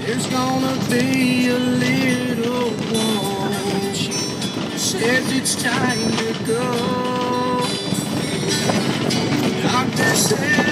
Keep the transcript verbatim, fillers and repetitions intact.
There's gonna be a little one. She says it's time to go. Doctor said